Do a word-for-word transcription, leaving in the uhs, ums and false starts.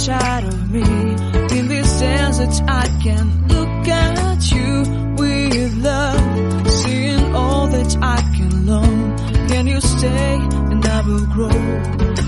inside of me. In this dance that I can look at you with love, seeing all that I can learn. Can you stay and I will grow?